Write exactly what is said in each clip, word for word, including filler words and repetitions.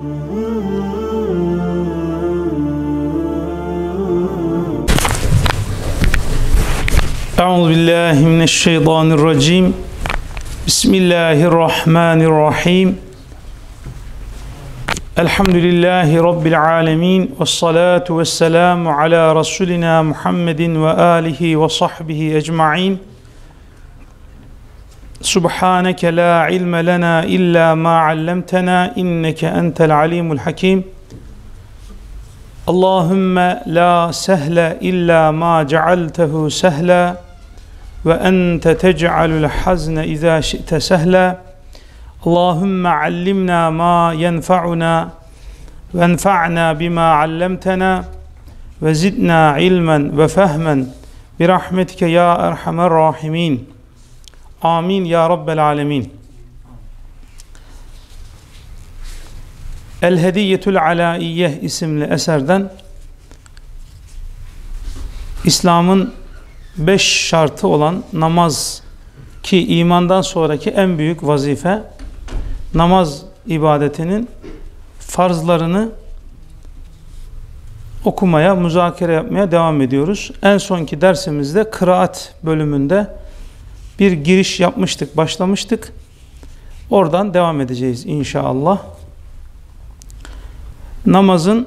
Euzubillahimineşşeytanirracim. Bismillahirrahmanirrahim. Elhamdülillahi Rabbil alemin. Vessalatu vesselamu ala Resulina Muhammedin ve alihi ve sahbihi ecma'in. Subhaneke la ilme lena illa ma allamtena inneke entel alimul hakim. Allahümme la sehle illa ma cealtehu sehla ve ente tec'alul hazne izâ şi'te sehla. Allahümme allimna ma yenfa'una ve enfa'na bima allamtena ve zidna ilmen ve fehmen bi rahmetike ya erhamer rahimin. Amin ya Rabbel alemin. El-Hediyetül Alaiye isimli eserden İslam'ın beş şartı olan namaz, ki imandan sonraki en büyük vazife, namaz ibadetinin farzlarını okumaya, müzakere yapmaya devam ediyoruz. En sonki dersimizde kıraat bölümünde bir giriş yapmıştık, başlamıştık. Oradan devam edeceğiz inşallah. Namazın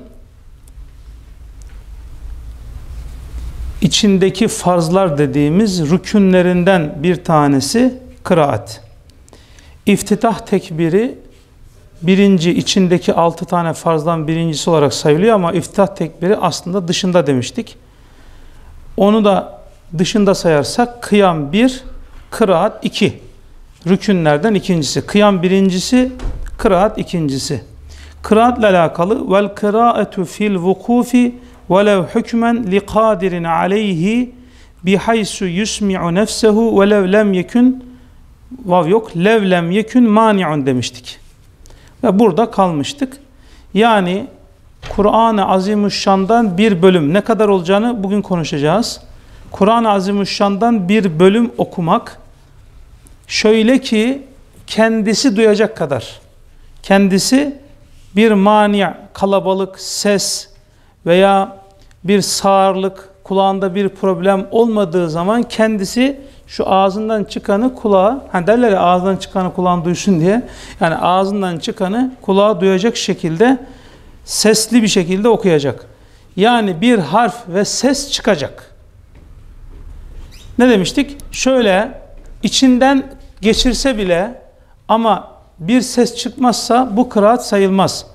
içindeki farzlar dediğimiz rükünlerinden bir tanesi kıraat. İftitah tekbiri birinci, içindeki altı tane farzdan birincisi olarak sayılıyor ama iftitah tekbiri aslında dışında demiştik. Onu da dışında sayarsak kıyam bir, kıraat iki. Rükünlerden ikincisi. Kıyam birincisi, kıraat ikincisi. Kıraatla alakalı vel kıraatu fil vukufi velev hükmen li kadirin aleyhi bihaysu yusmi'u nefsehu velev lem yekun vav yok lev lem yekun mani'un demiştik. Ve burada kalmıştık. Yani Kur'an-ı Azimüşşan'dan bir bölüm, ne kadar olacağını bugün konuşacağız. Kur'an-ı Azimüşşan'dan bir bölüm okumak şöyle ki kendisi duyacak kadar, kendisi bir mani, kalabalık, ses veya bir sağırlık, kulağında bir problem olmadığı zaman kendisi şu ağzından çıkanı kulağa, hani derler ya ağzından çıkanı kulağın duysun diye, yani ağzından çıkanı kulağa duyacak şekilde sesli bir şekilde okuyacak. Yani bir harf ve ses çıkacak. Ne demiştik? Şöyle içinden geçirse bile ama bir ses çıkmazsa bu kıraat sayılmaz.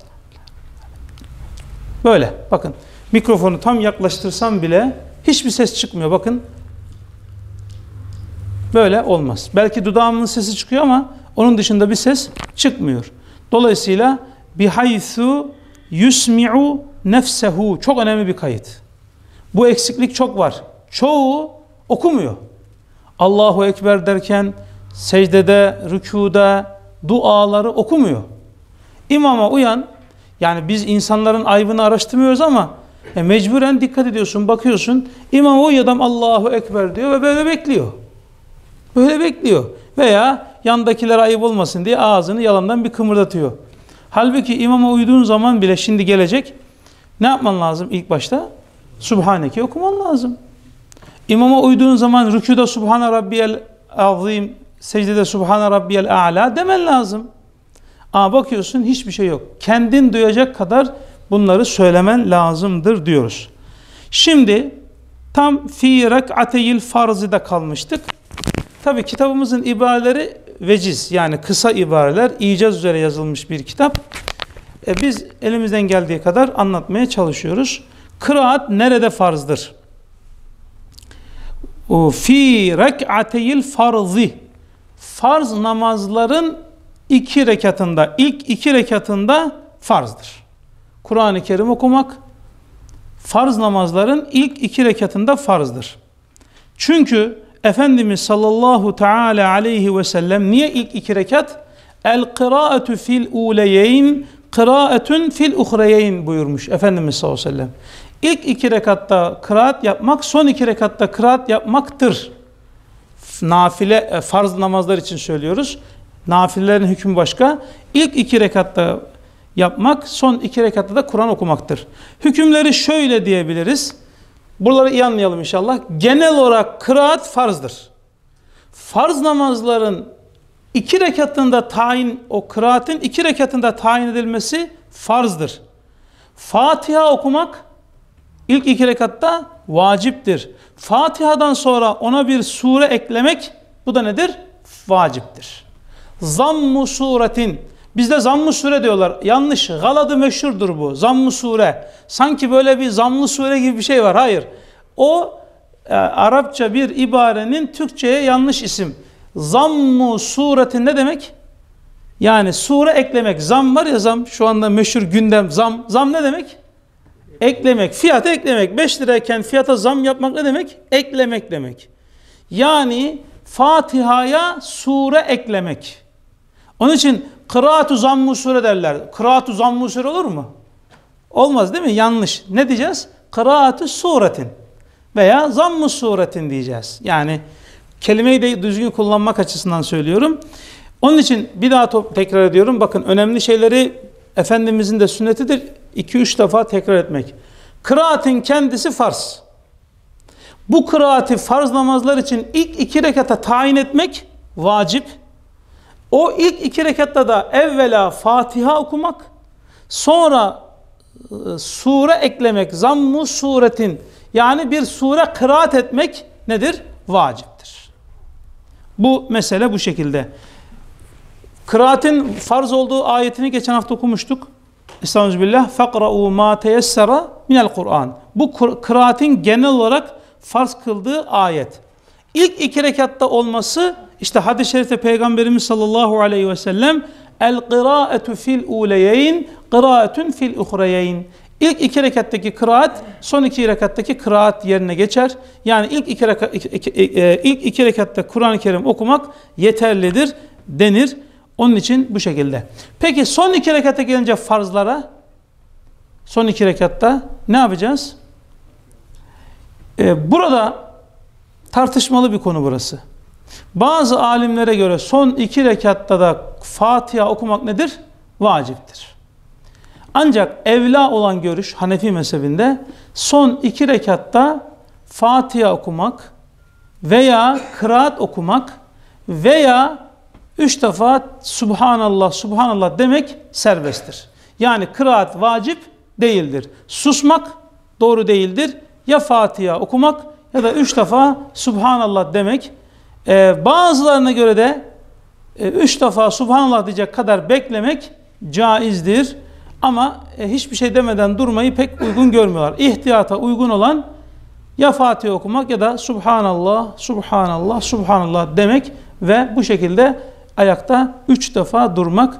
Böyle bakın, mikrofonu tam yaklaştırsam bile hiçbir ses çıkmıyor. Bakın böyle olmaz. Belki dudağımın sesi çıkıyor ama onun dışında bir ses çıkmıyor. Dolayısıyla bihaythu yusmi'u nefsehu, çok önemli bir kayıt. Bu eksiklik çok var. Çoğu okumuyor. Allahu Ekber derken secdede, rükuda duaları okumuyor. İmama uyan, yani biz insanların aybını araştırmıyoruz ama e, mecburen dikkat ediyorsun, bakıyorsun. İmama uyan adam Allahu Ekber diyor ve böyle bekliyor. Böyle bekliyor. Veya yandakiler ayıp olmasın diye ağzını yalandan bir kımırdatıyor. Halbuki imama uyduğun zaman bile şimdi gelecek. Ne yapman lazım ilk başta? Subhaneke okuman lazım. İmama uyduğun zaman rükûda Subhane Rabbiyel Azim, secdede Subhane Rabbiyel A'la demen lazım. Ama bakıyorsun hiçbir şey yok. Kendin duyacak kadar bunları söylemen lazımdır diyoruz. Şimdi tam fi rek'ateyil farzıda kalmıştık. Tabi kitabımızın ibareleri veciz, yani kısa ibareler, icaz üzere yazılmış bir kitap. E biz elimizden geldiği kadar anlatmaya çalışıyoruz. Kıraat nerede farzdır? O fi rek'ateyil farzı, farz namazların iki rekatında, ilk iki rekatında farzdır. Kur'an-ı Kerim okumak farz namazların ilk iki rekatında farzdır. Çünkü Efendimiz sallallahu teala aleyhi ve sellem niye ilk iki rekat? El kıraatu fil uleyeyn kıraatun fil uhreyeyn buyurmuş Efendimiz sallallahu aleyhi ve sellem. İlk iki rekatta kıraat yapmak, son iki rekatta kıraat yapmaktır. Nafile, farz namazlar için söylüyoruz. Nafilelerin hükmü başka. İlk iki rekatta yapmak, son iki rekatta da Kur'an okumaktır. Hükümleri şöyle diyebiliriz. Buraları iyi anlayalım inşallah. Genel olarak kıraat farzdır. Farz namazların iki rekatında tayin, o kıraatin iki rekatında tayin edilmesi farzdır. Fatiha okumak ilk iki rekatta vaciptir. Fatiha'dan sonra ona bir sure eklemek, bu da nedir? Vaciptir. Zamm-ı suretin, bizde zamm-ı sure diyorlar. Yanlış, galadı meşhurdur bu. Zamm-ı sure. Sanki böyle bir zamm-ı sure gibi bir şey var. Hayır. O e, Arapça bir ibarenin Türkçe'ye yanlış isim. Zamm-ı suretin ne demek? Yani sure eklemek. Zam var ya, zam. Şu anda meşhur gündem zam. Zam ne demek? Eklemek. Fiyata eklemek. beş lirayken fiyata zam yapmak ne demek? Eklemek demek. Yani Fatiha'ya sure eklemek. Onun için kıraat-ı zamm-ı sure derler. Kıraat-ı zamm-ı sure olur mu? Olmaz değil mi? Yanlış. Ne diyeceğiz? Kıraat-ı suretin veya zamm-ı suretin diyeceğiz. Yani kelimeyi de düzgün kullanmak açısından söylüyorum. Onun için bir daha tekrar ediyorum. Bakın, önemli şeyleri Efendimizin de sünnetidir. iki üç defa tekrar etmek. Kıraatin kendisi farz. Bu kıraati farz namazlar için ilk iki rekata tayin etmek vacip. O ilk iki rekatta da evvela Fatiha okumak, sonra e, sure eklemek, zamm-ı suretin, yani bir sure kıraat etmek nedir? Vaciptir. Bu mesele bu şekilde. Kıraatin farz olduğu ayetini geçen hafta okumuştuk. Estağfirullah. Fakra'u ma teyessera minel Kur'an. Bu kıraatin genel olarak farz kıldığı ayet. İlk iki rekatta olması, işte hadis-i şerifte Peygamberimiz sallallahu aleyhi ve sellem el kıraetu fil uleyeyn kıraetun fil uhreyeyn. İlk iki rekattaki kıraat son iki rekattaki kıraat yerine geçer. Yani ilk iki, rekat, iki, iki, ilk iki rekatta Kur'an-ı Kerim okumak yeterlidir denir. Onun için bu şekilde. Peki son iki rekata gelince farzlara, son iki rekatta ne yapacağız? Ee, burada tartışmalı bir konu burası. Bazı alimlere göre son iki rekatta da Fatiha okumak nedir? Vaciptir. Ancak evla olan görüş Hanefi mezhebinde son iki rekatta Fatiha okumak veya kıraat okumak veya üç defa Subhanallah, Subhanallah demek serbesttir. Yani kıraat vacip değildir. Susmak doğru değildir. Ya Fatiha okumak ya da üç defa Subhanallah demek. Ee, bazılarına göre de e, üç defa Subhanallah diyecek kadar beklemek caizdir. Ama e, hiçbir şey demeden durmayı pek uygun görmüyorlar. İhtiyata uygun olan ya Fatiha okumak ya da Subhanallah, Subhanallah, Subhanallah demek ve bu şekilde ayakta üç defa durmak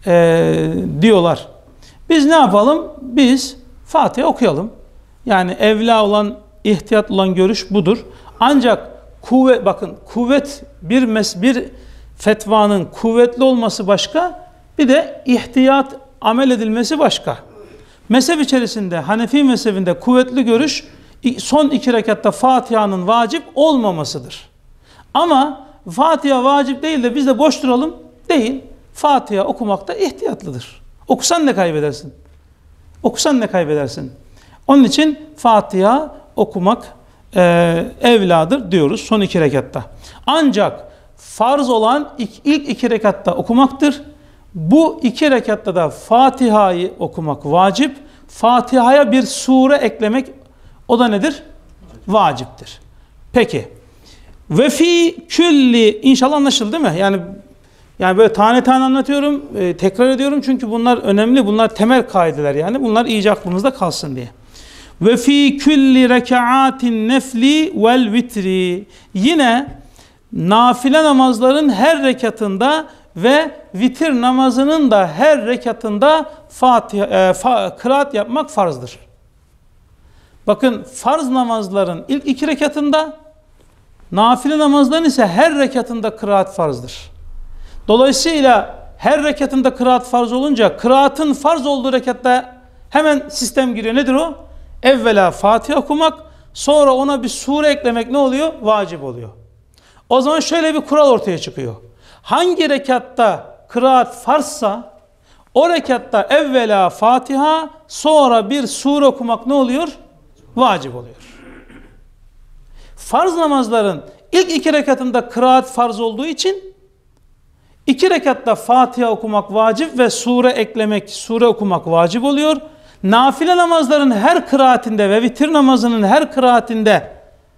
e, diyorlar. Biz ne yapalım? Biz Fatiha okuyalım. Yani evla olan, ihtiyat olan görüş budur. Ancak kuvvet, bakın kuvvet bir mes bir fetvanın kuvvetli olması başka, bir de ihtiyat amel edilmesi başka. Mezhep içerisinde, Hanefi mezhebinde kuvvetli görüş son iki rekatta Fatiha'nın vacip olmamasıdır. Ama Fatiha vacip değil de biz de boş duralım değil. Fatiha okumakta ihtiyatlıdır. Okusan ne kaybedersin? Okusan ne kaybedersin? Onun için Fatiha okumak e, evladır diyoruz son iki rekatta. Ancak farz olan ilk, ilk iki rekatta okumaktır. Bu iki rekatta da Fatiha'yı okumak vacip. Fatiha'ya bir sure eklemek, o da nedir? Vaciptir. Peki. Ve fi külli, inşallah anlaşıldı değil mi? Yani yani böyle tane tane anlatıyorum, e, tekrar ediyorum çünkü bunlar önemli, bunlar temel kaideler, yani bunlar iyice aklımızda kalsın diye. Ve fi külli rekaatin nefli vel vitri, yine nafile namazların her rekatında ve vitir namazının da her rekatında Fatiha, e, fa, kıraat yapmak farzdır. Bakın, farz namazların ilk iki rekatında, nafile namazların ise her rekatında kıraat farzdır. Dolayısıyla her rekatında kıraat farz olunca, kıraatın farz olduğu rekatta hemen sistem giriyor. Nedir o? Evvela Fatiha okumak, sonra ona bir sure eklemek ne oluyor? Vacip oluyor. O zaman şöyle bir kural ortaya çıkıyor. Hangi rekatta kıraat farzsa O rekatta evvela Fatiha, sonra bir sure okumak ne oluyor? Vacip oluyor. Farz namazların ilk iki rekatında kıraat farz olduğu için iki rekatta Fatiha okumak vacip ve sure eklemek, sure okumak vacip oluyor. Nafile namazların her kıraatinde ve vitir namazının her kıraatinde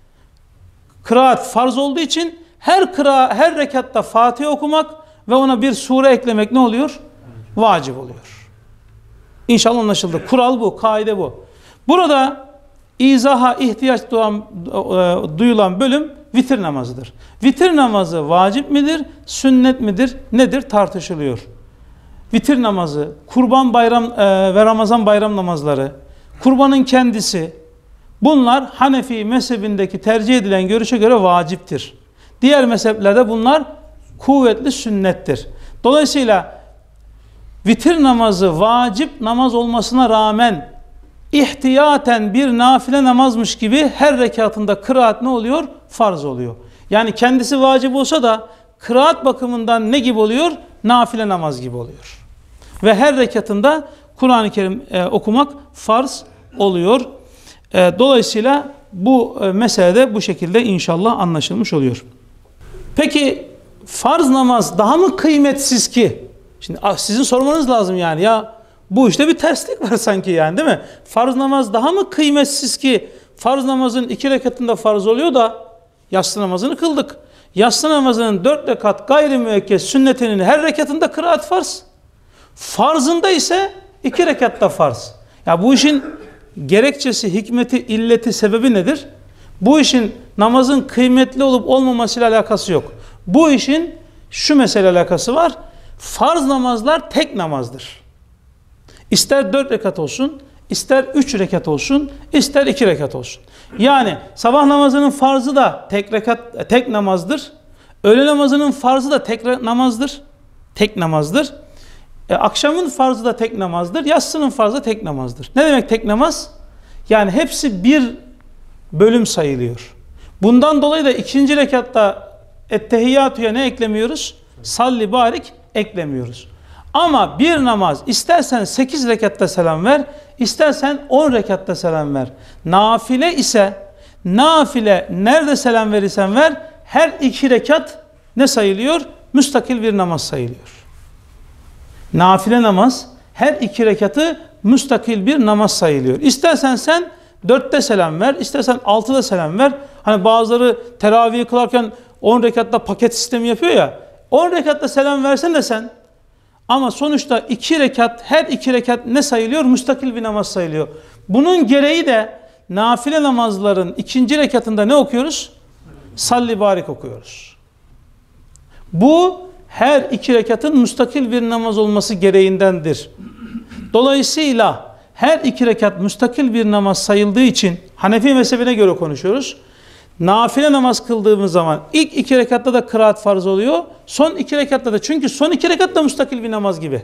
kıraat farz olduğu için her kıra, her rekatta Fatiha okumak ve ona bir sure eklemek ne oluyor? Vacip oluyor. İnşallah anlaşıldı. Kural bu, kaide bu. Burada izaha ihtiyaç duyan, duyulan bölüm vitir namazıdır. Vitir namazı vacip midir, sünnet midir, nedir tartışılıyor. Vitir namazı, kurban bayram e, ve Ramazan bayram namazları, kurbanın kendisi, bunlar Hanefi mezhebindeki tercih edilen görüşe göre vaciptir. Diğer mezheplerde bunlar kuvvetli sünnettir. Dolayısıyla vitir namazı vacip namaz olmasına rağmen ihtiyaten bir nafile namazmış gibi her rekatında kıraat ne oluyor? Farz oluyor. Yani kendisi vacip olsa da kıraat bakımından ne gibi oluyor? Nafile namaz gibi oluyor. Ve her rekatında Kur'an-ı Kerim e, okumak farz oluyor. E, dolayısıyla bu e, meselede bu şekilde inşallah anlaşılmış oluyor. Peki farz namaz daha mı kıymetsiz ki? Şimdi sizin sormanız lazım yani ya bu işte bir terslik var sanki yani değil mi? Farz namaz daha mı kıymetsiz ki farz namazın iki rekatında farz oluyor da yatsı namazını kıldık. Yatsı namazının dört rekat gayri-müekked sünnetinin her rekatında kıraat farz. Farzında ise iki rekatta farz. Ya bu işin gerekçesi, hikmeti, illeti, sebebi nedir? Bu işin namazın kıymetli olup olmamasıyla alakası yok. Bu işin şu mesele alakası var. Farz namazlar tek namazdır. İster dört rekat olsun, ister üç rekat olsun, ister iki rekat olsun. Yani sabah namazının farzı da tek rekat, tek namazdır. Öğle namazının farzı da tek namazdır. Tek namazdır. E, akşamın farzı da tek namazdır. Yatsının farzı da tek namazdır. Ne demek tek namaz? Yani hepsi bir bölüm sayılıyor. Bundan dolayı da ikinci rekatta ettehiyyatüye ne eklemiyoruz? Salli barik eklemiyoruz. Ama bir namaz istersen sekiz rekatta selam ver, istersen on rekatta selam ver. Nafile ise nafile nerede selam verirsen ver, her iki rekat ne sayılıyor? Müstakil bir namaz sayılıyor. Nafile namaz her iki rekatı müstakil bir namaz sayılıyor. İstersen sen dörtte selam ver, istersen altıda selam ver. Hani bazıları teravih kılarken on rekatta paket sistemi yapıyor ya. on rekatta selam versen de sen. Ama sonuçta iki rekat, her iki rekat ne sayılıyor? Müstakil bir namaz sayılıyor. Bunun gereği de nafile namazların ikinci rekatında ne okuyoruz? Salli barik okuyoruz. Bu her iki rekatın müstakil bir namaz olması gereğindendir. Dolayısıyla her iki rekat müstakil bir namaz sayıldığı için Hanefi mezhebine göre konuşuyoruz. Nafile namaz kıldığımız zaman ilk iki rekatta da kıraat farz oluyor. Son iki rekatta da, çünkü son iki rekat da müstakil bir namaz gibi.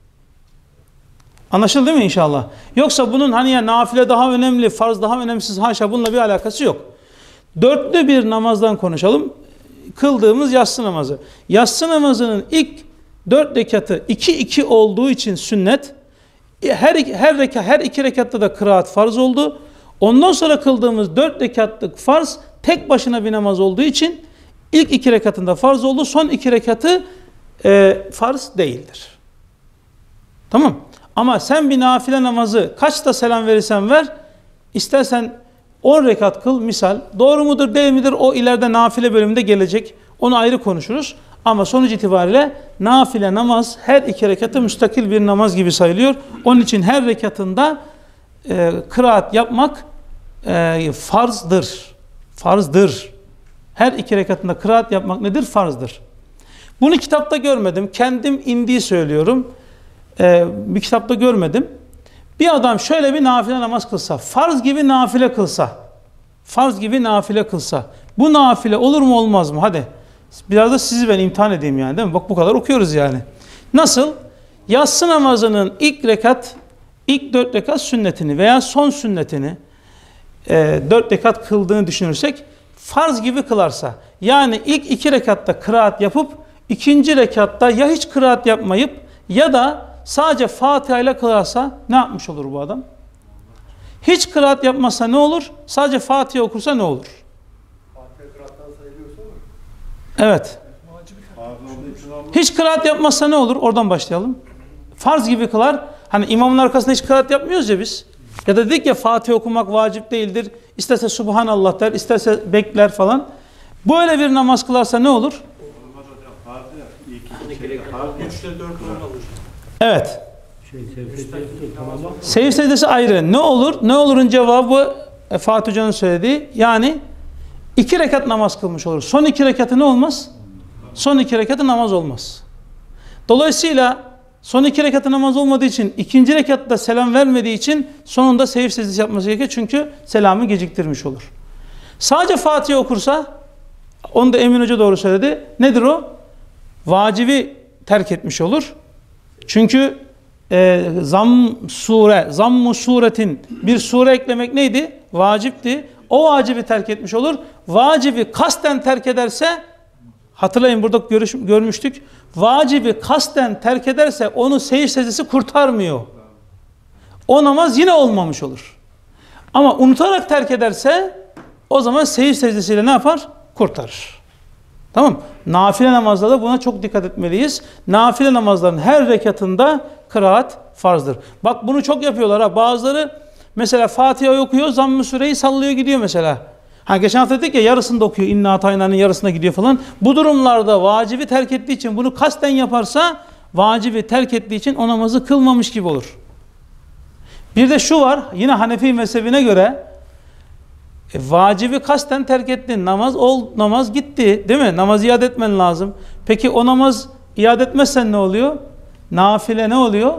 Anlaşıldı değil mi inşallah? Yoksa bunun hani ya nafile daha önemli, farz daha önemsiz, haşa bununla bir alakası yok. Dörtlü bir namazdan konuşalım. Kıldığımız yatsı namazı. Yatsı namazının ilk dört rekatı iki iki olduğu için sünnet. Her her rekat her iki rekatta da kıraat farz oldu. Ondan sonra kıldığımız dört rekatlık farz tek başına bir namaz olduğu için ilk iki rekatında farz oldu. Son iki rekatı e, farz değildir. Tamam. Ama sen bir nafile namazı kaçta selam verirsen ver, istersen on rekat kıl misal. Doğru mudur değil midir o ileride nafile bölümünde gelecek. Onu ayrı konuşuruz. Ama sonuç itibariyle nafile namaz her iki rekatı müstakil bir namaz gibi sayılıyor. Onun için her rekatında e, kıraat yapmak e, farzdır. Farzdır. Her iki rekatında kıraat yapmak nedir? Farzdır. Bunu kitapta görmedim. Kendim indiği söylüyorum. E, bir kitapta görmedim. Bir adam şöyle bir nafile namaz kılsa, farz gibi nafile kılsa, farz gibi nafile kılsa, bu nafile olur mu olmaz mı? Hadi biraz da sizi ben imtihan edeyim yani, değil mi? Bak bu kadar okuyoruz yani. Nasıl? Yatsı namazının ilk rekat, ilk dört rekat sünnetini veya son sünnetini e, dört rekat kıldığını düşünürsek, farz gibi kılarsa, yani ilk iki rekatta kıraat yapıp, ikinci rekatta ya hiç kıraat yapmayıp ya da sadece Fatiha ile kılarsa ne yapmış olur bu adam? Hiç kıraat yapmazsa ne olur? Sadece Fatiha okursa ne olur? Fatiha kıraattan sayılıyorsa mı? Evet. Hiç kıraat yapmazsa ne olur? Oradan başlayalım. Farz gibi kılar. Hani imamın arkasında hiç kıraat yapmıyoruz ya biz. Ya da dedik ya Fatiha okumak vacip değildir. İsterse Subhanallah der, isterse bekler falan. Böyle bir namaz kılarsa ne olur? Evet. Secde secdesi ayrı. Ne olur? Ne olurun cevabı e, Fatih Hoca'nın söylediği. Yani iki rekat namaz kılmış olur. Son iki rekatı ne olmaz? Son iki rekatı namaz olmaz. Dolayısıyla son iki rekatı namaz olmadığı için, ikinci rekatta selam vermediği için sonunda secde secdesi yapması gerekiyor. Çünkü selamı geciktirmiş olur. Sadece Fatiha okursa, onu da Emin Hoca doğru söyledi. Nedir o? Vacibi terk etmiş olur. Çünkü e, zam sure, zammu suretin bir sure eklemek neydi? Vacipti. O vacibi terk etmiş olur. Vacibi kasten terk ederse, hatırlayın burada görüş, görmüştük. Vacibi kasten terk ederse onu secde secdesi kurtarmıyor. O namaz yine olmamış olur. Ama unutarak terk ederse o zaman secde secdesiyle ne yapar? Kurtarır. Tamam. Nafile namazlarda buna çok dikkat etmeliyiz. Nafile namazların her rekatında kıraat farzdır. Bak bunu çok yapıyorlar ha. Bazıları mesela Fatiha'yı okuyor, zamm-ı süreyi sallıyor gidiyor mesela. Ha geçen hafta dedik ya yarısında okuyor, İnna Atayna'nın yarısına gidiyor falan. Bu durumlarda vacibi terk ettiği için, bunu kasten yaparsa vacibi terk ettiği için o namazı kılmamış gibi olur. Bir de şu var, yine Hanefi mezhebine göre e, vacibi kasten terk ettin, namaz ol, namaz gitti, değil mi? Namaz iade etmen lazım. Peki o namaz iade etmezsen ne oluyor? Nafile ne oluyor?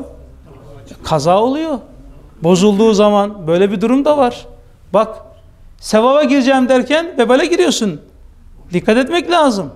Kaza oluyor. Bozulduğu zaman böyle bir durum da var. Bak, sevaba gireceğim derken vebale giriyorsun. Dikkat etmek lazım.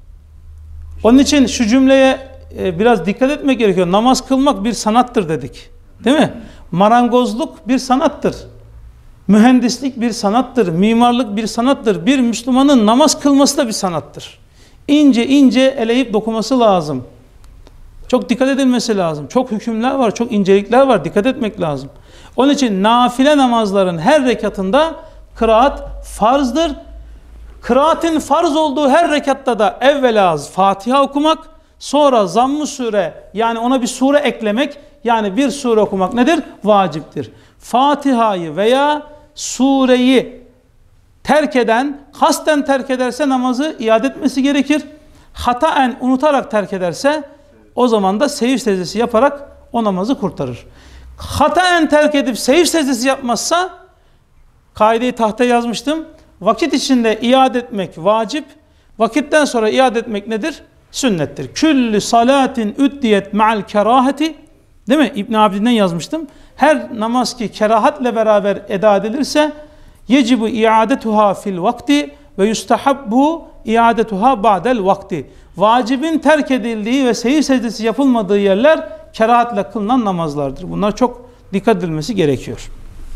Onun için şu cümleye e, biraz dikkat etmek gerekiyor. Namaz kılmak bir sanattır dedik. Değil mi? Marangozluk bir sanattır. Mühendislik bir sanattır. Mimarlık bir sanattır. Bir Müslümanın namaz kılması da bir sanattır. İnce ince eleyip dokuması lazım. Çok dikkat edilmesi lazım. Çok hükümler var, çok incelikler var. Dikkat etmek lazım. Onun için nafile namazların her rekatında kıraat farzdır. Kıraatin farz olduğu her rekatta da evvela Fatiha okumak, sonra zamm-ı sure, yani ona bir sure eklemek, yani bir sure okumak nedir? Vaciptir. Fatiha'yı veya sureyi terk eden, kasten terk ederse namazı iade etmesi gerekir. Hataen unutarak terk ederse o zaman da secde secdesi yaparak o namazı kurtarır. Hataen terk edip secde secdesi yapmazsa, kaideyi tahtaya yazmıştım. Vakit içinde iade etmek vacip, vakitten sonra iade etmek nedir? Sünnettir. Küllü salatin üddiyet ma'al kerahati, değil mi? İbn Abidin'den yazmıştım. Her namaz ki kerahatle beraber eda edilirse yecibu iadetuha fil vakti ve yustahabbu iadetuha ba'del vakti. Vacibin terk edildiği ve secde secdesi yapılmadığı yerler kerahatle kılınan namazlardır. Bunlar çok dikkat edilmesi gerekiyor.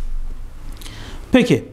Peki.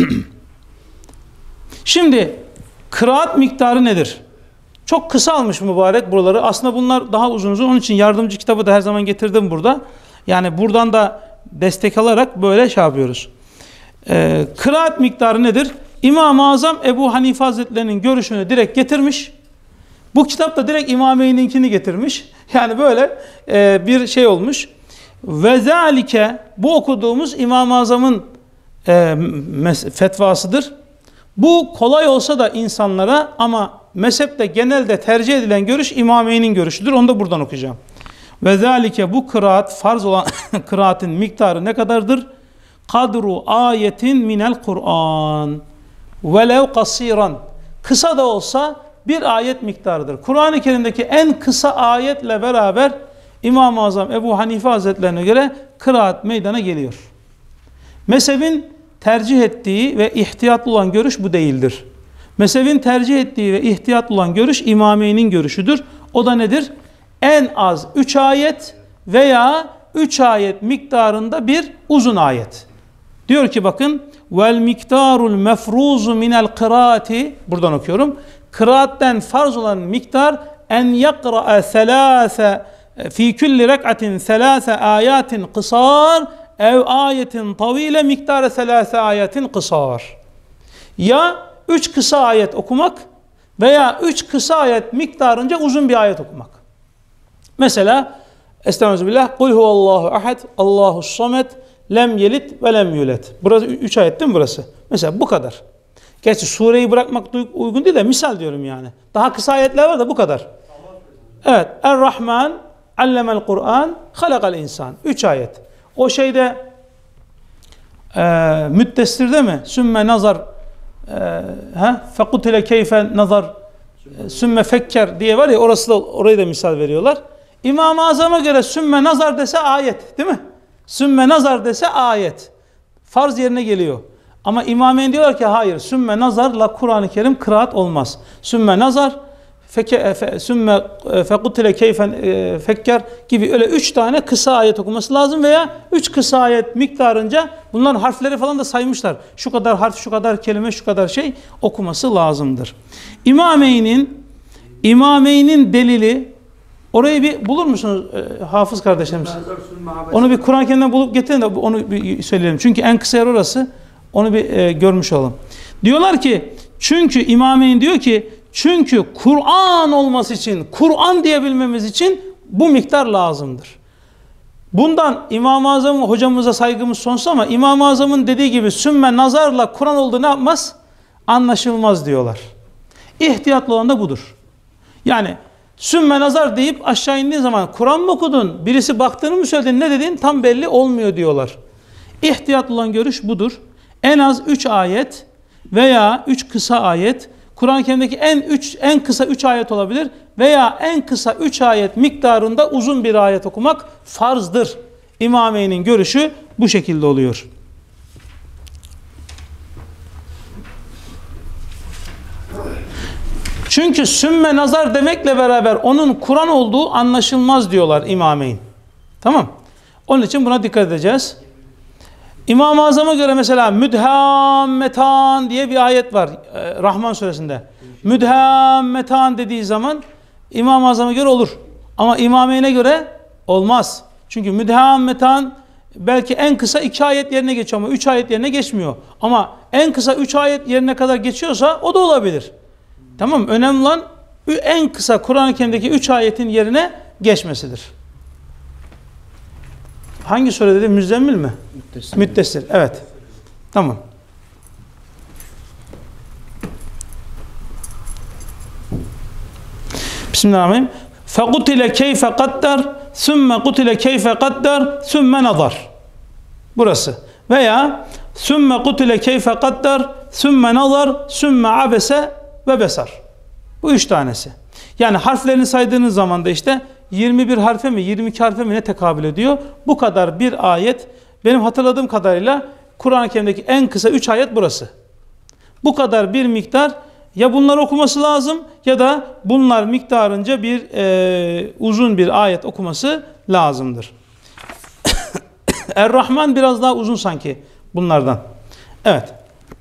Şimdi kıraat miktarı nedir? Çok kısa almış mübarek buraları. Aslında bunlar daha uzun uzun. Onun için yardımcı kitabı da her zaman getirdim burada. Yani buradan da destek alarak böyle şey yapıyoruz. Ee, kıraat miktarı nedir? İmam-ı Azam Ebu Hanife Hazretleri'nin görüşünü direkt getirmiş. Bu kitap da direkt İmameyn'inkini getirmiş. Yani böyle e, bir şey olmuş. Ve zalike, bu okuduğumuz İmam-ı Azam'ın e, fetvasıdır. Bu kolay olsa da insanlara, ama mezhepte genelde tercih edilen görüş İmameyn'in görüşüdür. Onu da buradan okuyacağım. Ve zalike, bu kıraat, farz olan kıraatin miktarı ne kadardır? Kadru ayetin minel Kur'an velev kasiran. Kısa da olsa bir ayet miktarıdır. Kur'an-ı Kerim'deki en kısa ayetle beraber İmam-ı Azam Ebu Hanife Hazretlerine göre kıraat meydana geliyor. Mezhebin tercih ettiği ve ihtiyatlı olan görüş bu değildir. Mezhebin tercih ettiği ve ihtiyatlı olan görüş İmameyn'in görüşüdür. O da nedir? En az üç ayet veya üç ayet miktarında bir uzun ayet. Diyor ki bakın, vel miktarul mefruzu minel kıraati, buradan okuyorum. Kıraatten farz olan miktar en yakra'a selâse fi kulli rek'atin selâse âyâtin kısâr ev âyetin tavîle miktâre selâse âyâtin kısâr. Ya üç kısa ayet okumak veya üç kısa ayet miktarınca uzun bir ayet okumak. Mesela Estağfirullah. Kul huvallahu ahad, Allahus samed, lem yelit ve lem yulet. Burası üç ayet değil mi burası? Mesela bu kadar. Gerçi sureyi bırakmak uygun değil de misal diyorum yani. Daha kısa ayetler var da bu kadar. Evet. Er-Rahman, allemel Kur'an, halakal insan. Üç ayet. O şeyde e, Müddessir'de mi? Sümme nazar e, fekutile keyfe nazar e, sümme fekker diye var ya, orası da, orayı da misal veriyorlar. İmam-ı Azam'a göre sümme nazar dese ayet değil mi? Sümme nazar dese ayet. Farz yerine geliyor. Ama İmameyn diyorlar ki hayır. Sümme nazarla Kur'an-ı Kerim kıraat olmaz. Sümme nazar, feke, fe, sümme fekutile keyfen e, fekker gibi öyle üç tane kısa ayet okuması lazım veya üç kısa ayet miktarınca, bunların harfleri falan da saymışlar. Şu kadar harf, şu kadar kelime, şu kadar şey okuması lazımdır. İmameyn'in İmameyn'in delili, orayı bir bulur musunuz e, hafız kardeşlerimiz? Onu bir Kur'an-ı Kerim'den bulup getirin de onu bir söyleyelim. Çünkü en kısa yer orası. Onu bir e, görmüş olalım. Diyorlar ki, çünkü İmameyn diyor ki, çünkü Kur'an olması için, Kur'an diyebilmemiz için bu miktar lazımdır. Bundan İmam-ı Azam hocamıza saygımız sonsuz ama İmam-ı Azam'ın dediği gibi sümme nazarla Kur'an olduğu ne yapmaz? Anlaşılmaz diyorlar. İhtiyatlı olan da budur. Yani sümme nazar deyip aşağı indiğin zaman Kur'an mı okudun, birisi baktığını mı söyledin, ne dediğin tam belli olmuyor diyorlar. İhtiyatlı olan görüş budur. En az üç ayet veya üç kısa ayet, Kur'an-ı Kerim'deki en üç en kısa üç ayet olabilir veya en kısa üç ayet miktarında uzun bir ayet okumak farzdır. İmameyn'in görüşü bu şekilde oluyor. Çünkü sümme nazar demekle beraber onun Kur'an olduğu anlaşılmaz diyorlar İmameyn. Tamam. Onun için buna dikkat edeceğiz. İmam-ı Azam'a göre mesela müdhammetan diye bir ayet var e, Rahman suresinde. Müdhammetan dediği zaman İmam-ı Azam'a göre olur. Ama İmameyn'e göre olmaz. Çünkü müdhammetan belki en kısa iki ayet yerine geçiyor ama üç ayet yerine geçmiyor. Ama en kısa üç ayet yerine kadar geçiyorsa o da olabilir. Tamam, önemli olan en kısa Kur'an-ı Kerim'deki üç ayetin yerine geçmesidir. Hangi sure dedi? Müzzemmil mi? Müddessir. Müddessir. Evet. Tamam. Bismillahirrahmanirrahim. Fekutile keyfe kaddar sümme kutile keyfe kaddar sümme nazar. Burası. Veya sümme kutile keyfe kaddar sümme nazar sümme abese ve besar. Bu üç tanesi. Yani harflerini saydığınız zaman da işte yirmi bir harfe mi yirmi iki harfe mi ne tekabül ediyor? Bu kadar bir ayet, benim hatırladığım kadarıyla Kur'an-ı Kerim'deki en kısa üç ayet burası. Bu kadar bir miktar, ya bunları okuması lazım ya da bunlar miktarınca bir e, uzun bir ayet okuması lazımdır. Er-Rahman biraz daha uzun sanki bunlardan. Evet.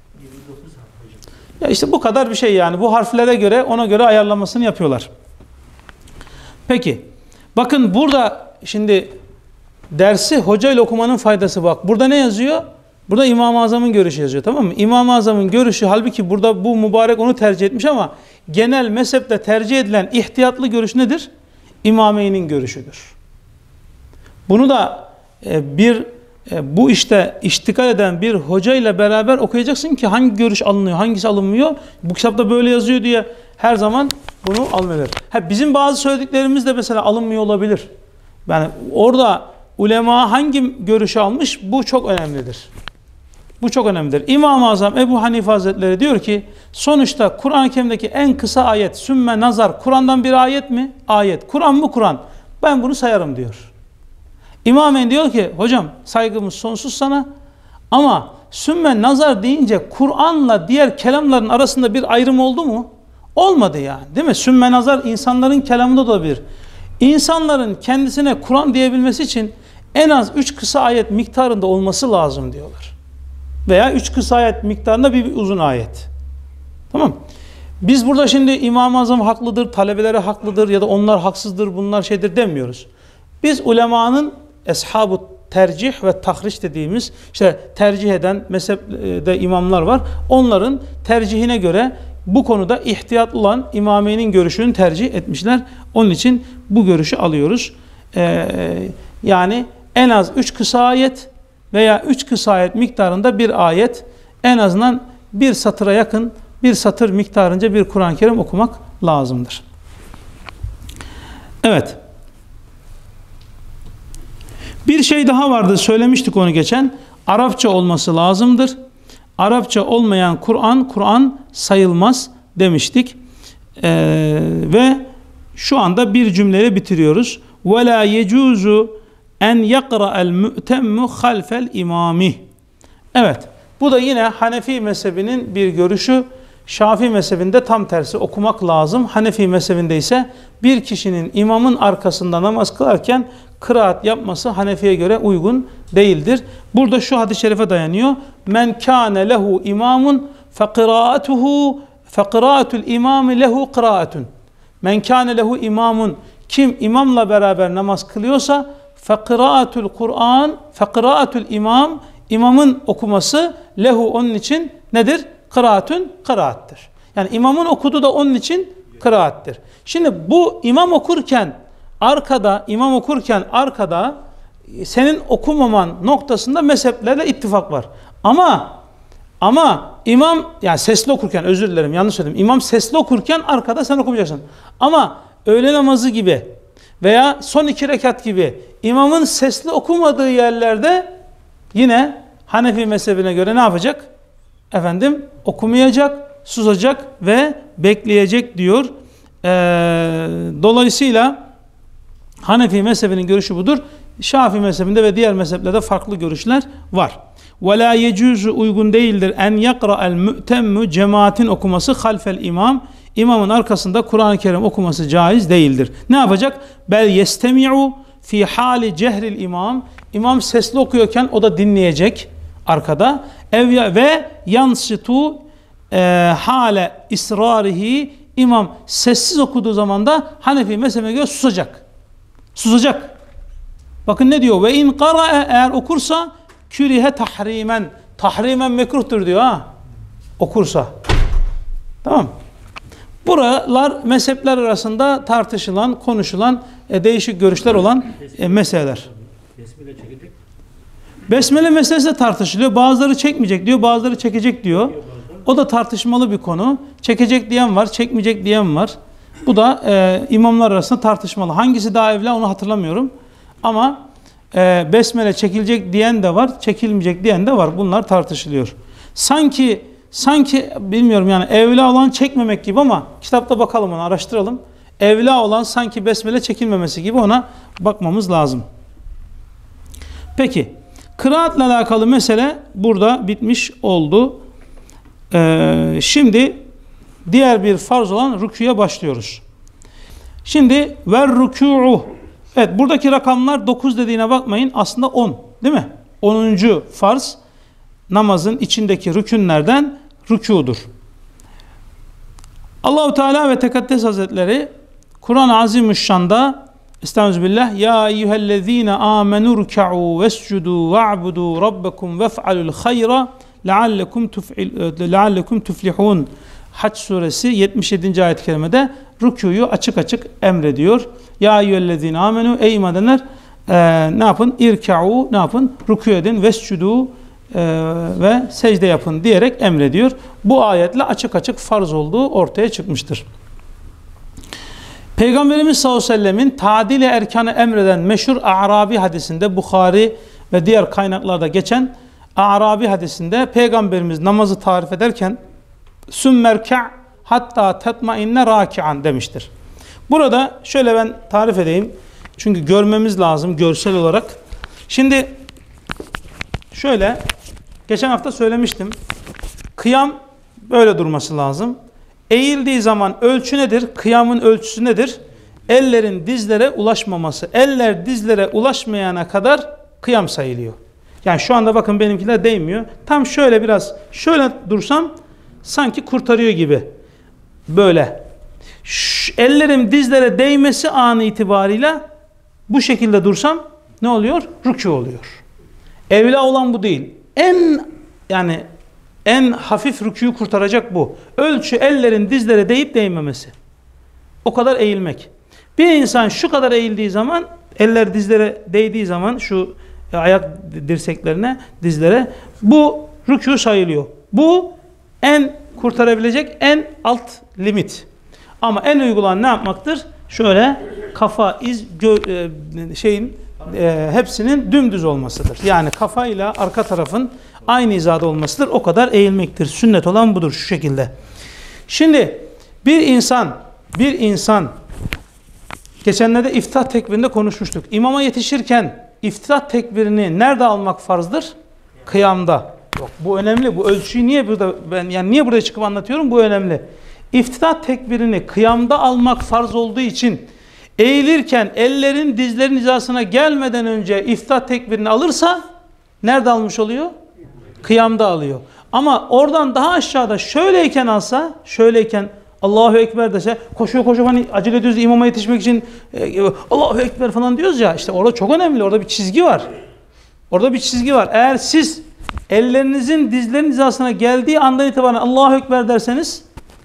Ya işte bu kadar bir şey yani. Bu harflere göre, ona göre ayarlamasını yapıyorlar. Peki. Bakın burada şimdi dersi hocayla okumanın faydası bak. Burada ne yazıyor? Burada İmam-ı Azam'ın görüşü yazıyor, tamam mı? İmam-ı Azam'ın görüşü, halbuki burada bu mübarek onu tercih etmiş ama genel mezhepte tercih edilen ihtiyatlı görüş nedir? İmameyn'in görüşüdür. Bunu da e, bir e, bu işte iştikal eden bir hocayla beraber okuyacaksın ki hangi görüş alınıyor, hangisi alınmıyor. Bu kitapta böyle yazıyor diye her zaman bunu almıyor. Ha, bizim bazı söylediklerimiz de mesela alınmıyor olabilir. Yani orada ulema hangi görüşü almış, bu çok önemlidir. Bu çok önemlidir. İmam-ı Azam Ebu Hanife Hazretleri diyor ki, sonuçta Kur'an-ı Kerim'deki en kısa ayet sümme nazar, Kur'an'dan bir ayet mi? Ayet. Kur'an mı? Kur'an. Ben bunu sayarım diyor. İmamen diyor ki, hocam saygımız sonsuz sana ama sümme nazar deyince Kur'an'la diğer kelamların arasında bir ayrım oldu mu? Olmadı yani, değil mi? Sümme nazar insanların kelamında da olabilir. İnsanların kendisine Kur'an diyebilmesi için en az üç kısa ayet miktarında olması lazım diyorlar. Veya üç kısa ayet miktarında bir, bir uzun ayet. Tamam. Biz burada şimdi İmam-ı Azam haklıdır, talebeleri haklıdır ya da onlar haksızdır, bunlar şeydir demiyoruz. Biz ulemanın eshab-ı tercih ve tahriş dediğimiz, işte tercih eden mezhepte imamlar var. Onların tercihine göre bu konuda ihtiyatlı olan İmameyn'in görüşünü tercih etmişler. Onun için bu görüşü alıyoruz. Ee, yani en az üç kısa ayet veya üç kısa ayet miktarında bir ayet, en azından bir satıra yakın, bir satır miktarınca bir Kur'an-ı Kerim okumak lazımdır. Evet. Bir şey daha vardı, söylemiştik onu geçen. Arapça olması lazımdır. Arapça olmayan Kur'an, Kur'an sayılmaz demiştik. Ee, ve şu anda bir cümleyle bitiriyoruz. وَلَا يَجُوزُ en yakra'el mu'temmu halfel imami. Evet, bu da yine Hanefi mezhebinin bir görüşü. Şafii mezhebinde tam tersi, okumak lazım. Hanefi mezhebinde ise bir kişinin imamın arkasında namaz kılarken kıraat yapması Hanefi'ye göre uygun değildir. Burada şu hadis-i şerife dayanıyor. Men kâne lehu imamun fekirâetuhu fekirâetul imâmi lehu kıraatun. Men kâne lehu imamun, kim imamla beraber namaz kılıyorsa fekirâetul Kur'an fekirâetul imam, imamın okuması lehu onun için nedir? Kıraatun, kıraattir. Yani imamın okuduğu da onun için kıraattir. Şimdi bu imam okurken arkada, imam okurken arkada senin okumaman noktasında mezheplerle ittifak var. Ama ama imam, yani sesli okurken, özür dilerim yanlış söyledim. İmam sesli okurken arkada sen okumayacaksın. Ama öğle namazı gibi veya son iki rekat gibi imamın sesli okumadığı yerlerde yine Hanefi mezhebine göre ne yapacak? Efendim okumayacak, susacak ve bekleyecek diyor. Ee, dolayısıyla Hanefi mezhebinin görüşü budur. Şafii mezhebinde ve diğer mezheplerde farklı görüşler var. وَلَا يَجُوزُ uygun değildir en yakra'el mu'temmu, cemaatin okuması halfel imam, imamın arkasında Kur'an-ı Kerim okuması caiz değildir. Ne yapacak? Bel yestemi'u fi hali cehril imam, imam sesli okuyorken o da dinleyecek arkada. Ev ve yansıtu e, hale israrihi, imam sessiz okuduğu zaman da Hanefi mezhebine göre susacak. Susacak. Bakın ne diyor? Ve in qara'a, eğer okursa kürihe tahrimen, tahrimen mekruhtur diyor ha. Okursa. Tamam. Buralar mezhepler arasında tartışılan, konuşulan, e, değişik görüşler olan e, meseleler. Besmele çekecek. Besmele meselesi de tartışılıyor. Bazıları çekmeyecek diyor, bazıları çekecek diyor. O da tartışmalı bir konu. Çekecek diyen var, çekmeyecek diyen var. Bu da e, imamlar arasında tartışmalı. Hangisi daha evla onu hatırlamıyorum. Ama e, besmele çekilecek diyen de var, çekilmeyecek diyen de var. Bunlar tartışılıyor. Sanki sanki bilmiyorum yani evla olan çekmemek gibi, ama kitapta bakalım, onu araştıralım. Evla olan sanki besmele çekilmemesi gibi, ona bakmamız lazım. Peki. Kıraatla alakalı mesele burada bitmiş oldu. Ee, şimdi diğer bir farz olan rüküye başlıyoruz. Şimdi ver rükû'u. Evet, buradaki rakamlar dokuz dediğine bakmayın. Aslında on, değil mi? onuncu farz namazın içindeki rükünlerden rükûdur. Allahu Teala ve Tekaddes Hazretleri Kur'an-ı Azimüşşan'da Estağfirullah, ya eyyühellezine amenu rük'u vescudu ve'budu rabbekum vef'alul hayra leallekum leallekum tuflihun. Hac suresi yetmiş yedinci ayet-i kerimede rükûyu açık açık emrediyor. Ya eyyühellezine amenu, ey iman edenler e, ne yapın? İrka'u, ne yapın? Rükû edin, vescudu e, ve secde yapın diyerek emrediyor. Bu ayetle açık açık farz olduğu ortaya çıkmıştır. Peygamberimiz sallallahu aleyhi ve sellemin tadil-i erkanı emreden meşhur A'rabi hadisinde, Bukhari ve diğer kaynaklarda geçen A'rabi hadisinde Peygamberimiz namazı tarif ederken sümmerka hatta tetmainne raki'an demiştir. Burada şöyle ben tarif edeyim. Çünkü görmemiz lazım görsel olarak. Şimdi şöyle, geçen hafta söylemiştim. Kıyam böyle durması lazım. Eğildiği zaman ölçü nedir? Kıyamın ölçüsü nedir? Ellerin dizlere ulaşmaması. Eller dizlere ulaşmayana kadar kıyam sayılıyor. Yani şu anda bakın benimkiler değmiyor. Tam şöyle biraz şöyle dursam sanki kurtarıyor gibi. Böyle. Şu, ellerim dizlere değmesi anı itibarıyla Bu şekilde dursam ne oluyor? Rükû oluyor. Evla olan bu değil. En yani en hafif rükûyu kurtaracak bu. Ölçü ellerin dizlere değip değmemesi. O kadar eğilmek. Bir insan şu kadar eğildiği zaman, eller dizlere değdiği zaman şu ayak dirseklerine, dizlere, bu rükû sayılıyor. Bu en kurtarabilecek en alt limit. Ama en uygulanan ne yapmaktır? Şöyle kafa, iz, gö, e, şeyin e, hepsinin dümdüz olmasıdır. Yani kafa ile arka tarafın aynı hizada olmasıdır. O kadar eğilmektir. Sünnet olan budur şu şekilde. Şimdi bir insan, bir insan geçenlerde iftitah tekbirinde konuşmuştuk. İmama yetişirken iftitah tekbirini nerede almak farzdır? Kıyamda. Yok, bu önemli. Bu ölçüyü niye burada ben yani niye buraya çıkıp anlatıyorum? Bu önemli. İftitah tekbirini kıyamda almak farz olduğu için eğilirken ellerin dizlerin hizasına gelmeden önce iftitah tekbirini alırsa nerede almış oluyor? Kıyamda alıyor. Ama oradan daha aşağıda şöyleyken alsa, şöyleyken Allahu Ekber dese, koşuyor koşuyor hani acele ediyoruz imama yetişmek için e, Allahu Ekber falan diyoruz ya, işte orada çok önemli. Orada bir çizgi var. Orada bir çizgi var. Eğer siz ellerinizin dizlerin hizasına geldiği andan itibaren Allahu Ekber derseniz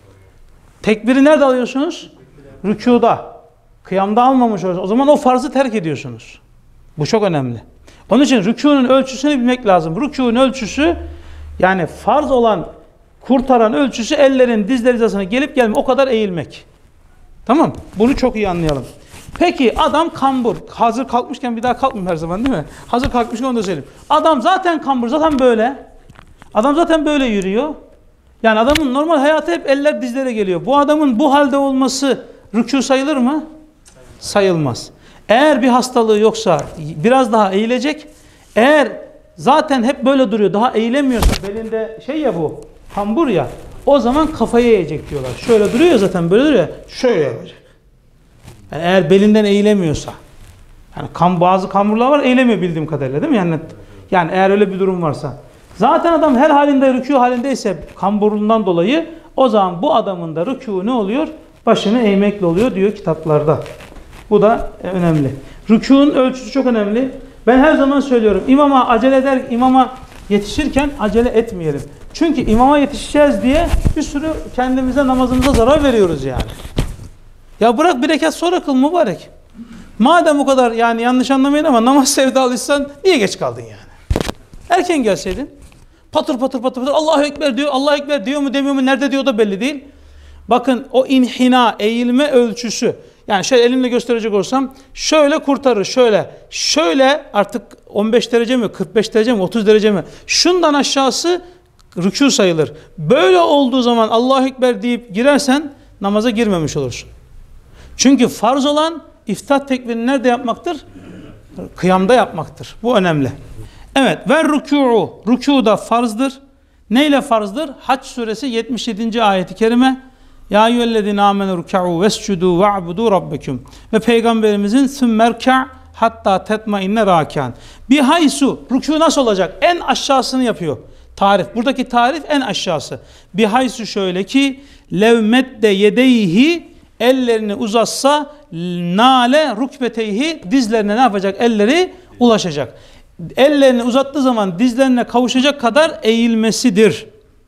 tekbiri nerede alıyorsunuz? Rükuda. Kıyamda almamış olursunuz. O zaman o farzı terk ediyorsunuz. Bu çok önemli. Onun için rükûnun ölçüsünü bilmek lazım. Rükûnun ölçüsü yani farz olan kurtaran ölçüsü ellerin dizler hizasına gelip gelme o kadar eğilmek. Tamam. Bunu çok iyi anlayalım. Peki adam kambur. Hazır kalkmışken bir daha kalkmayayım her zaman değil mi? Hazır kalkmışken onu da söyleyeyim. Adam zaten kambur. Zaten böyle. Adam zaten böyle yürüyor. Yani adamın normal hayatı hep eller dizlere geliyor. Bu adamın bu halde olması rükû sayılır mı? Sayılmaz. Eğer bir hastalığı yoksa biraz daha eğilecek. Eğer zaten hep böyle duruyor, daha eğilemiyorsa, belinde şey ya bu, kambur ya, o zaman kafaya eğecek diyorlar. Şöyle duruyor zaten, böyle duruyor, şöyle yapacak. Yani eğer belinden eğilemiyorsa, yani kam, bazı kamburlar var, eğilemiyor bildiğim kadarıyla değil mi? Yani, yani eğer öyle bir durum varsa. Zaten adam her halinde rükû halindeyse kamburundan dolayı, o zaman bu adamın da rükû ne oluyor? Başını eğmekle oluyor diyor kitaplarda. Bu da önemli. Rükûnun ölçüsü çok önemli. Ben her zaman söylüyorum, imama acele eder, imama yetişirken acele etmeyelim. Çünkü imama yetişeceğiz diye bir sürü kendimize, namazımıza zarar veriyoruz yani. Ya bırak bir rekat sonra kıl mübarek. Madem bu kadar, yani yanlış anlamayın ama namaz sevdalıysan niye geç kaldın yani? Erken gelseydin. Patır patır patır patır Allahu Ekber diyor. Allahu Ekber diyor mu demiyor mu, nerede diyor da belli değil. Bakın o inhina, eğilme ölçüsü. Yani şöyle elimle gösterecek olsam şöyle kurtarır, şöyle. Şöyle artık on beş derece mi, kırk beş derece mi, otuz derece mi? Şundan aşağısı rükû sayılır. Böyle olduğu zaman Allahu Ekber deyip girersen namaza girmemiş olursun. Çünkü farz olan iftitah tekbirini nerede yapmaktır? Kıyamda yapmaktır. Bu önemli. Evet, ve rükû'u. Rükû da farzdır. Neyle farzdır? Hac suresi yetmiş yedinci ayeti kerime. Ya eyyühellezine amenu rükû vescudu ve'budu rabbekum. Ve peygamberimizin sümmerka hatta tetmainne râkân. Bihaysu, rükû nasıl olacak? En aşağısını yapıyor. Tarif. Buradaki tarif en aşağısı. Bihaysu şöyle ki levmedde yedeyhi, ellerini uzatsa nale rukbeteyhi, dizlerine ne yapacak? Elleri ulaşacak. Ellerini uzattığı zaman dizlerine kavuşacak kadar eğilmesidir.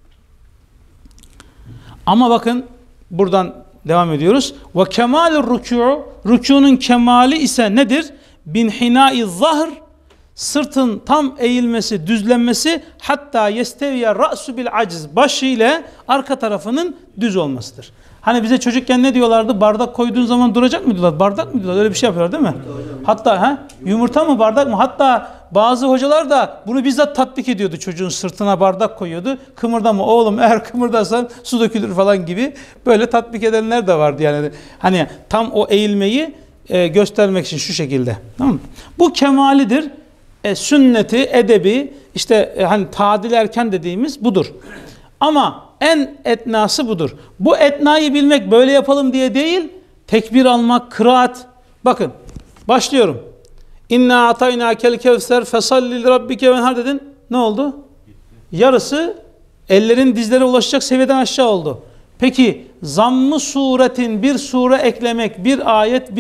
Ama bakın buradan devam ediyoruz. Ve kemalur rükû, rükûnun kemali ise nedir? Bin hinâi zahr, sırtın tam eğilmesi, düzlenmesi, hatta yesteviye ra'su bil aciz, başı ile arka tarafının düz olmasıdır. Hani bize çocukken ne diyorlardı? Bardak koyduğun zaman duracak mı diyorlar? Bardak mı diyorlar? Öyle bir şey yapıyorlar değil mi? Hatta ha? Yumurta mı bardak mı? Hatta bazı hocalar da bunu bizzat tatbik ediyordu. Çocuğun sırtına bardak koyuyordu. Kımırdama oğlum, eğer kımırdarsan su dökülür falan gibi. Böyle tatbik edenler de vardı yani. Hani tam o eğilmeyi e, göstermek için şu şekilde. Tamam mı? Bu kemalidir. E, sünneti, edebi, işte e, hani tadil erken dediğimiz budur. Ama en etnası budur. Bu etnayı bilmek, böyle yapalım diye değil, tekbir almak, kıraat. Bakın, başlıyorum. İnna ataynakel kevser fesalli rabbike venhar dedin. Ne oldu? Yarısı ellerin dizlere ulaşacak seviyeden aşağı oldu. Peki zamm-ı suretin bir sure eklemek, bir ayet, bir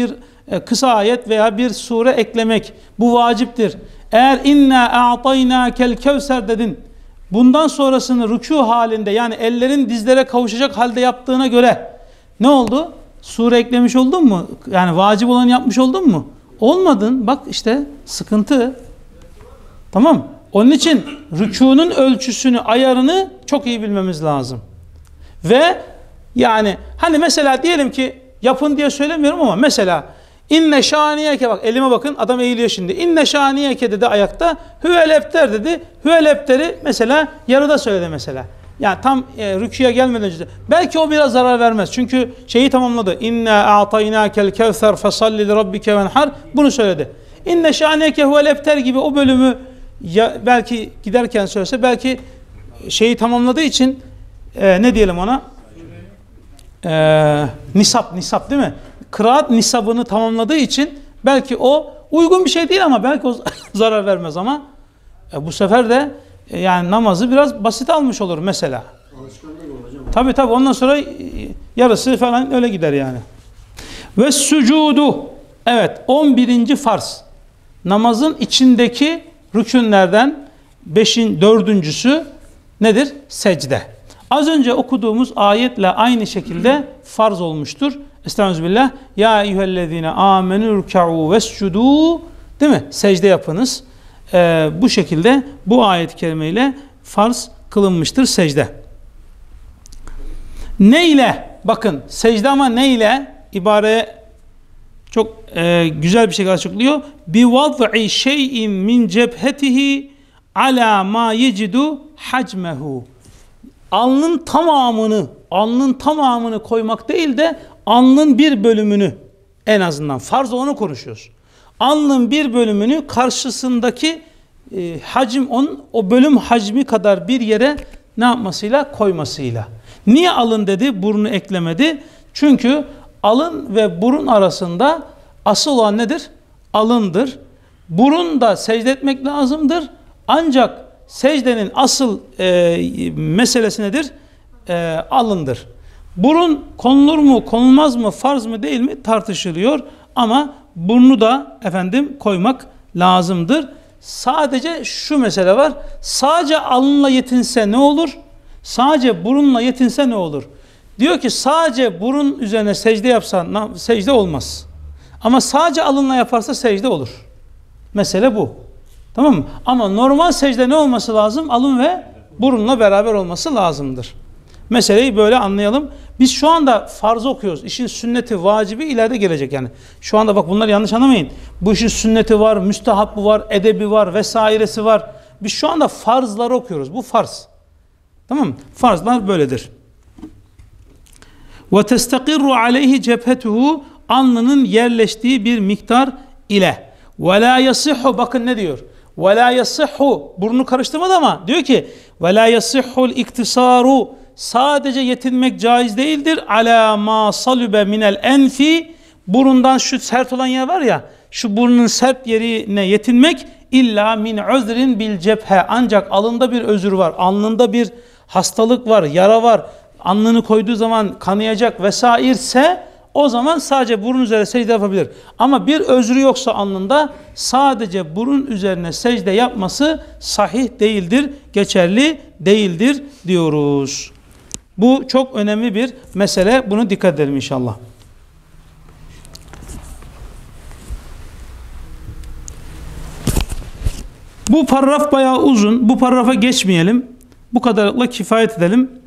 e, kısa ayet veya bir sure eklemek. Bu vaciptir. Eğer inna a'taynakel kevser dedin. Bundan sonrasını rükû halinde yani ellerin dizlere kavuşacak halde yaptığına göre ne oldu? Sure eklemiş oldun mu? Yani vacip olanı yapmış oldun mu? Olmadın. Bak işte sıkıntı. Tamam. Onun için rükûnun ölçüsünü, ayarını çok iyi bilmemiz lazım. Ve yani hani mesela diyelim ki yapın diye söylemiyorum ama mesela inne şaniyeke bak elime bakın adam eğiliyor şimdi. İnne şaniyeke dedi ayakta. Hüvel ebter dedi. Hüvel ebteri mesela yarıda söyledi mesela. Yani tam e, rüküye gelmeden önce. Belki o biraz zarar vermez. Çünkü şeyi tamamladı. İnna a'taynakel kevser fesalli li rabbike venhar. Bunu söyledi. İnne şaniyeke huvel ebter gibi o bölümü ya belki giderken söylese belki şeyi tamamladığı için e, ne diyelim ona? E, nisap, nisap değil mi? Kıraat nisabını tamamladığı için belki o uygun bir şey değil ama belki o zarar vermez ama e, bu sefer de e, yani namazı biraz basit almış olur mesela. Alışkanlık olur hocam. Tabi tabi ondan sonra e, yarısı falan öyle gider yani. Ve sucudu. Evet on birinci farz. Namazın içindeki rükünlerden beşin dördüncüsü nedir? Secde. Az önce okuduğumuz ayetle aynı şekilde farz olmuştur. Estağfirullah. Ya eyyühellezine amenü rükû vescudû. Değil mi? Secde yapınız. Ee, bu şekilde bu ayet-i kerimeyle farz kılınmıştır secde. Ne ile? Bakın secde ama ne ile? İbareye çok e, güzel bir şekilde açıklıyor. Bi vad'i şey'in min cephetihi ala ma yecidu hacmehu. Alnın tamamını, alnın tamamını koymak değil de alnın bir bölümünü en azından farz onu konuşuyoruz. Alnın bir bölümünü karşısındaki e, hacim onun o bölüm hacmi kadar bir yere ne yapmasıyla koymasıyla. Niye alın dedi? Burnu eklemedi. Çünkü alın ve burun arasında asıl olan nedir? Alındır. Burun da secde etmek lazımdır. Ancak secdenin asıl e, meselesi nedir? E, alındır. Burun konulur mu, konulmaz mı, farz mı değil mi tartışılıyor. Ama burnu da efendim koymak lazımdır. Sadece şu mesele var. Sadece alınla yetinse ne olur? Sadece burunla yetinse ne olur? Diyor ki sadece burun üzerine secde yapsan secde olmaz. Ama sadece alınla yaparsa secde olur. Mesele bu. Tamam mı? Ama normal secde ne olması lazım? Alın ve burunla beraber olması lazımdır. Meseleyi böyle anlayalım. Biz şu anda farz okuyoruz. İşin sünneti, vacibi ileride gelecek yani. Şu anda bak bunları yanlış anlamayın. Bu işin sünneti var, müstehabbı var, edebi var vesairesi var. Biz şu anda farzları okuyoruz. Bu farz. Tamam mı? Farzlar böyledir. Ve testakirru aleyhi cephetuhu alnının yerleştiği bir miktar ile. Ve la yasihhu bakın ne diyor? Ve la yasihhu burnu karıştırmadı ama diyor ki ve la yasihhul iktisaru sadece yetinmek caiz değildir. Ala ma salube minel enfi burundan şu sert olan yer var ya şu burnun sert yerine yetinmek illa min uzrin bil cephe ancak alında bir özür var. Alnında bir hastalık var, yara var. Alnını koyduğu zaman kanayacak vesairse o zaman sadece burun üzerine secde yapabilir. Ama bir özrü yoksa alnında sadece burun üzerine secde yapması sahih değildir, geçerli değildir diyoruz. Bu çok önemli bir mesele. Bunu dikkat edelim inşallah. Bu paragraf bayağı uzun. Bu paragrafa geçmeyelim. Bu kadarla kifayet edelim.